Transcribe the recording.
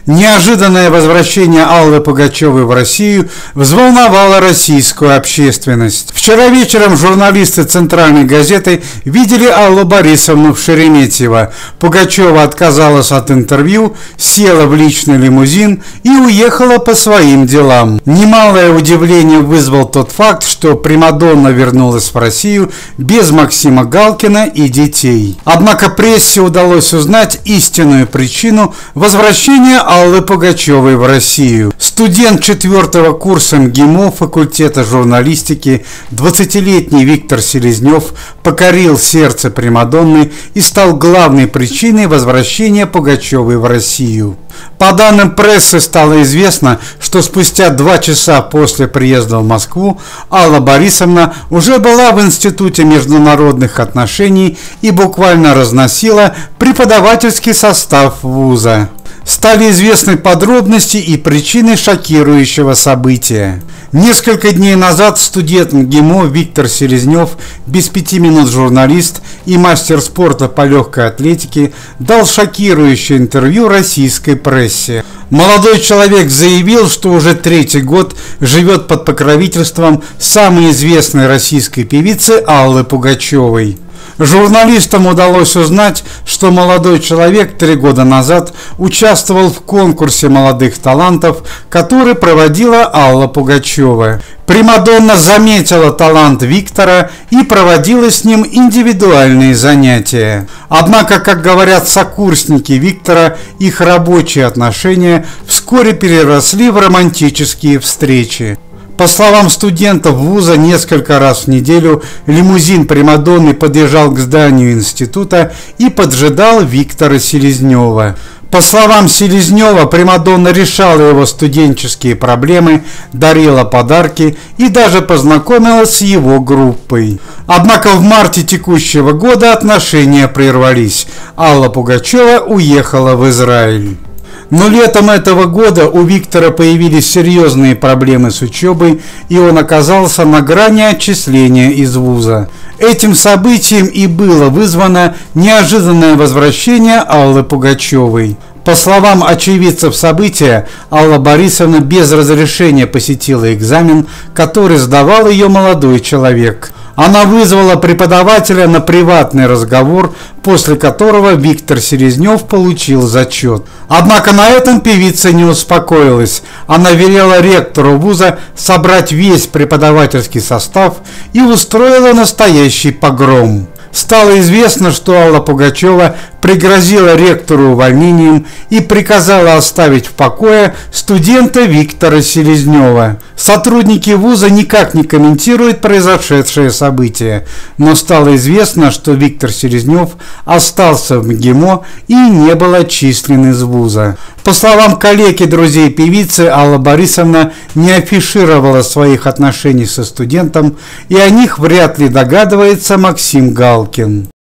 Неожиданное возвращение Аллы Пугачевой в Россию взволновало российскую общественность. Вчера вечером журналисты Центральной газеты видели Аллу Борисовну в Шереметьево. Пугачева отказалась от интервью, села в личный лимузин и уехала по своим делам. Немалое удивление вызвал тот факт, что примадонна вернулась в Россию без Максима Галкина и детей. Однако прессе удалось узнать истинную причину возвращения Аллы Пугачевой в Россию. Студент 4-го курса МГИМО факультета журналистики 20-летний Виктор Селезнев покорил сердце примадонны и стал главной причиной возвращения Пугачевой в Россию. По данным прессы стало известно, что спустя 2 часа после приезда в Москву Алла Борисовна уже была в Институте международных отношений и буквально разносила преподавательский состав вуза. Стали известны подробности и причины шокирующего события. Несколько дней назад студент МГИМО Виктор Селезнев, без 5 минут журналист и мастер спорта по легкой атлетике, дал шокирующее интервью российской прессе. Молодой человек заявил, что уже 3-й год живет под покровительством самой известной российской певицы Аллы Пугачевой. Журналистам удалось узнать, что молодой человек 3 года назад участвовал в конкурсе молодых талантов, который проводила Алла Пугачева. Примадонна заметила талант Виктора и проводила с ним индивидуальные занятия. Однако, как говорят сокурсники Виктора, их рабочие отношения вскоре переросли в романтические встречи. По словам студентов вуза, несколько раз в неделю лимузин примадонны подъезжал к зданию института и поджидал Виктора Селезнева. По словам Селезнева, примадонна решала его студенческие проблемы, дарила подарки и даже познакомилась с его группой. Однако в марте текущего года отношения прервались. Алла Пугачева уехала в Израиль. Но летом этого года у Виктора появились серьезные проблемы с учебой, и он оказался на грани отчисления из вуза. Этим событием и было вызвано неожиданное возвращение Аллы Пугачевой. По словам очевидцев события, Алла Борисовна без разрешения посетила экзамен, который сдавал ее молодой человек. Она вызвала преподавателя на приватный разговор, после которого Виктор Селезнев получил зачет. Однако на этом певица не успокоилась. Она велела ректору вуза собрать весь преподавательский состав и устроила настоящий погром. Стало известно, что Алла Пугачева пригрозила ректору увольнением и приказала оставить в покое студента Виктора Селезнева. Сотрудники вуза никак не комментируют произошедшее событие, но стало известно, что Виктор Селезнев остался в МГИМО и не был отчислен из вуза. По словам коллег и друзей певицы, Алла Борисовна не афишировала своих отношений со студентом, и о них вряд ли догадывается Максим Галкин.